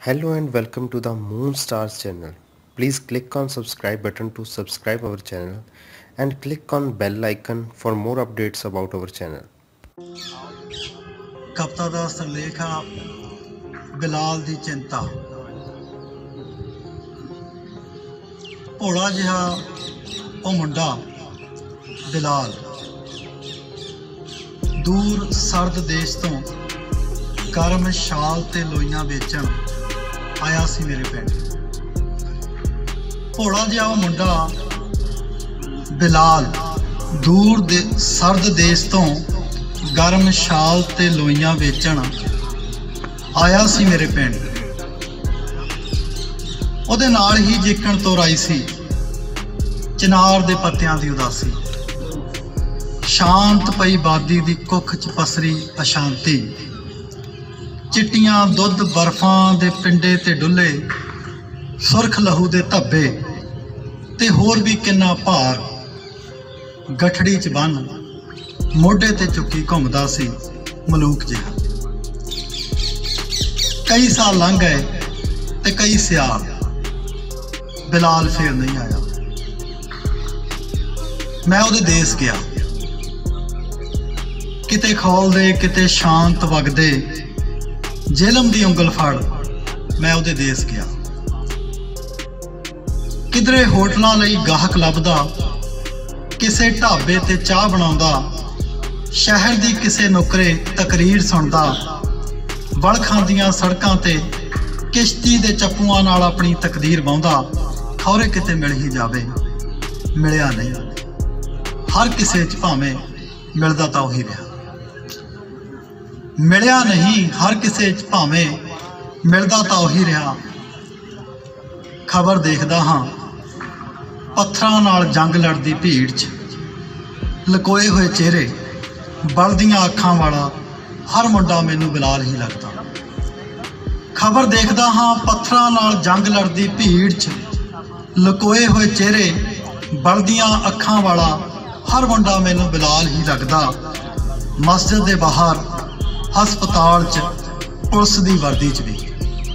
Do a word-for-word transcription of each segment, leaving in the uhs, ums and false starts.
Hello and welcome to the Moon Stars channel. Please click on subscribe button to subscribe our channel and click on bell icon for more updates about our channel. कविता ਦਾ ਸਿਰਲੇਖ ਆ ਬਿਲਾਲ ਦੀ ਚਿੰਤਾ। ਭੋਲਾ ਜਿਹਾ ਉਹ ਮੁੰਡਾ ਬਿਲਾਲ ਦੂਰ ਸਰਦ ਦੇਸ਼ ਤੋਂ ਗਰਮ ਸ਼ਾਲ ਤੇ ਲੋਈਆਂ ਵੇਚਣ ਆਇਆ ਸੀ ਮੇਰੇ ਪਿੰਡ। ਭੋਲਾ ਜਿਹਾ ਉਹ ਮੁੰਡਾ ਬਿਲਾਲ ਦੂਰ ਦੇ ਸਰਦ ਦੇਸ਼ ਤੋਂ ਗਰਮ ਸ਼ਾਲ ਤੇ ਲੋਈਆਂ ਵੇਚਣ ਆਇਆ ਸੀ ਮੇਰੇ ਪਿੰਡ। ਉਹਦੇ ਨਾਲ ਹੀ ਜੇਕਣ ਤੋਰ ਆਈ ਸੀ ਚਿਨਾਰ ਦੇ ਪੱਤਿਆਂ ਦੀ ਉਦਾਸੀ। ਸ਼ਾਂਤ ਪਈ ਬਾਦੀ ਦੀ ਕੁੱਖ 'ਚ ਪਸਰੀ ਅਸ਼ਾਂਤੀ। ਚਿੱਟੀਆਂ ਦੁੱਧ ਬਰਫਾਂ ਦੇ ਪਿੰਡੇ ਤੇ ਡੁੱਲੇ, ਸੁਰਖ ਲਹੂ ਦੇ ਧੱਬੇ ਤੇ ਹੋਰ ਵੀ ਕਿੰਨਾ ਭਾਰ ਗਠੜੀ 'ਚ ਬੰਨ ਮੋਢੇ ਤੇ ਚੁੱਕੀ ਘੁੰਮਦਾ ਸੀ ਮਲੂਕ ਜਿਹਾ। ਕਈ ਸਾਲ ਲੰਘ ਗਏ ਤੇ ਕਈ ਸਿਆਲ, ਬਿਲਾਲ ਫੇਰ ਨਹੀਂ ਆਇਆ। ਮੈਂ ਉਹਦੇ ਦੇਸ ਗਿਆ, ਕਿਤੇ ਖੋਲਦੇ ਕਿਤੇ ਸ਼ਾਂਤ ਵਗਦੇ ਜੇਲਮ ਦੀ ਉਂਗਲ ਫੜ ਮੈਂ ਉਹਦੇ ਦੇਸ ਗਿਆ। ਕਿਧਰੇ ਹੋਟਲਾਂ ਲਈ ਗਾਹਕ ਲੱਭਦਾ, ਕਿਸੇ ਢਾਬੇ ਤੇ ਚਾਹ ਬਣਾਉਂਦਾ, ਸ਼ਹਿਰ ਦੀ ਕਿਸੇ ਨੁਕਰੇ ਤਕਰੀਰ ਸੁਣਦਾ, ਵਲਖਾਂ ਦੀਆਂ ਸੜਕਾਂ ਤੇ ਕਿਸ਼ਤੀ ਦੇ ਚੱਪੂਆਂ ਨਾਲ ਆਪਣੀ ਤਕਦੀਰ ਵਾਹੁੰਦਾ। ਖੌਰੇ ਕਿਤੇ ਮਿਲ ਹੀ ਜਾਵੇ, ਮਿਲਿਆ ਨਹੀਂ। ਹਰ ਕਿਸੇ 'ਚ ਭਾਵੇਂ ਮਿਲਦਾ ਤਾਂ ਉਹੀ ਰਿਹਾ, ਮਿਲਿਆ ਨਹੀਂ। ਹਰ ਕਿਸੇ 'ਚ ਭਾਵੇਂ ਮਿਲਦਾ ਤਾਂ ਉਹੀ ਰਿਹਾ। ਖਬਰ ਦੇਖਦਾ ਹਾਂ ਪੱਥਰਾਂ ਨਾਲ ਜੰਗ ਲੜਦੀ ਭੀੜ 'ਚ, ਲਕੋਏ ਹੋਏ ਚਿਹਰੇ, ਬਲਦੀਆਂ ਅੱਖਾਂ ਵਾਲਾ ਹਰ ਮੁੰਡਾ ਮੈਨੂੰ ਬਿਲਾਲ ਹੀ ਲੱਗਦਾ। ਖਬਰ ਦੇਖਦਾ ਹਾਂ ਪੱਥਰਾਂ ਨਾਲ ਜੰਗ ਲੜਦੀ ਭੀੜ 'ਚ, ਲਕੋਏ ਹੋਏ ਚਿਹਰੇ, ਬਲਦੀਆਂ ਅੱਖਾਂ ਵਾਲਾ ਹਰ ਮੁੰਡਾ ਮੈਨੂੰ ਬਿਲਾਲ ਹੀ ਲੱਗਦਾ। ਮਸਜਿਦ ਦੇ ਬਾਹਰ, ਹਸਪਤਾਲ 'ਚ, ਪੁਲਿਸ ਦੀ ਵਰਦੀ 'ਚ ਵੀ।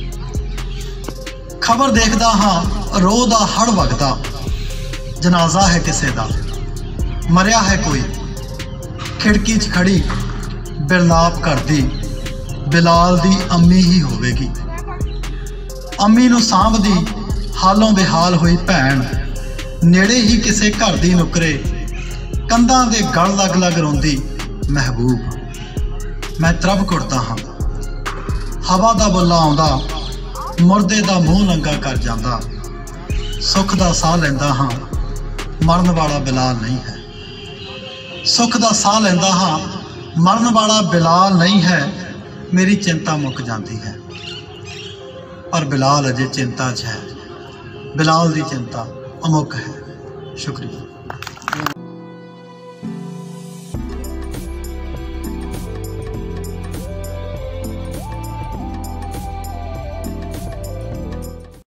ਖਬਰ ਦੇਖਦਾ ਹਾਂ ਰੋਹ ਦਾ ਹੜ ਵਗਦਾ, ਜਨਾਜ਼ਾ ਹੈ ਕਿਸੇ ਦਾ, ਮਰਿਆ ਹੈ ਕੋਈ। ਖਿੜਕੀ 'ਚ ਖੜੀ ਬਿਰਲਾਪ ਕਰਦੀ ਬਿਲਾਲ ਦੀ ਅੰਮੀ ਹੀ ਹੋਵੇਗੀ। ਅੰਮੀ ਨੂੰ ਸਾਂਭਦੀ ਹਾਲੋਂ ਬੇਹਾਲ ਹੋਈ ਭੈਣ, ਨੇੜੇ ਹੀ ਕਿਸੇ ਘਰ ਦੀ ਨੁਕਰੇ ਕੰਧਾਂ ਦੇ ਗਲ ਲੱਗ ਲੱਗ ਰੋਂਦੀ ਮਹਿਬੂਬ। ਮੈਂ ਤਰਬ ਕੁੜਦਾ ਹਾਂ, ਹਵਾ ਦਾ ਬੁੱਲਾ ਆਉਂਦਾ, ਮੁਰਦੇ ਦਾ ਮੂੰਹ ਨੰਗਾ ਕਰ ਜਾਂਦਾ। ਸੁੱਖ ਦਾ ਸਾਹ ਲੈਂਦਾ ਹਾਂ, ਮਰਨ ਵਾਲਾ ਬਿਲਾਲ ਨਹੀਂ ਹੈ। ਸੁੱਖ ਦਾ ਸਾਹ ਲੈਂਦਾ ਹਾਂ, ਮਰਨ ਵਾਲਾ ਬਿਲਾਲ ਨਹੀਂ ਹੈ। ਮੇਰੀ ਚਿੰਤਾ ਮੁੱਕ ਜਾਂਦੀ ਹੈ, ਪਰ ਬਿਲਾਲ ਅਜੇ ਚਿੰਤਾ 'ਚ ਹੈ। ਬਿਲਾਲ ਦੀ ਚਿੰਤਾ ਅਮੁੱਕ ਹੈ। ਸ਼ੁਕਰੀਆ।